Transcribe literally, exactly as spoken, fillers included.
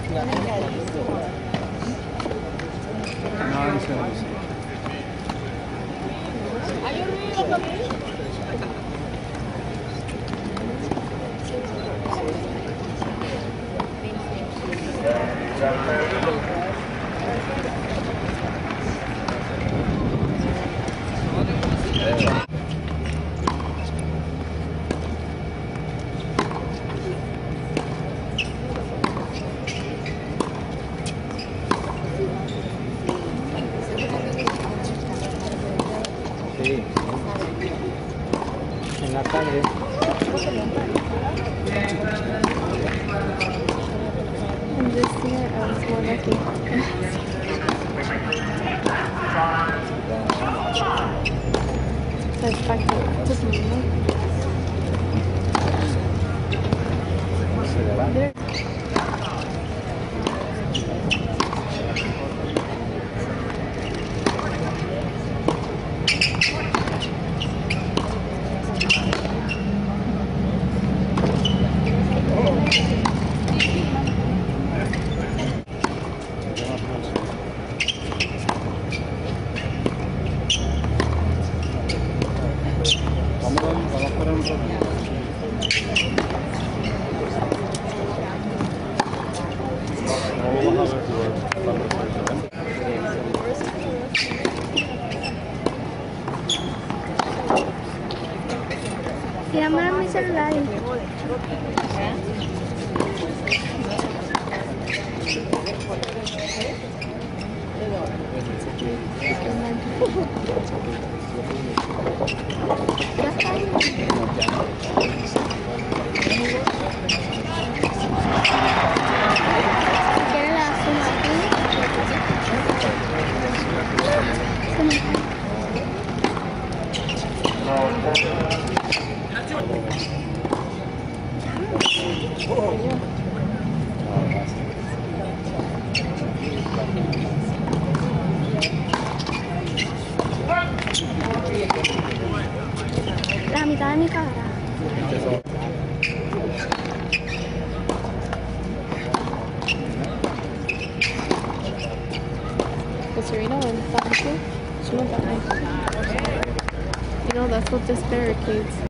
가만히 세워주세요. Sí. En la tarde. And this year I was more lucky. So it's back to this one. There. Llama mi celular. ¿Quieres la suma aquí? La mitad de mi cara. Pues Serena went down too. She went down. You know, that's what this barricades.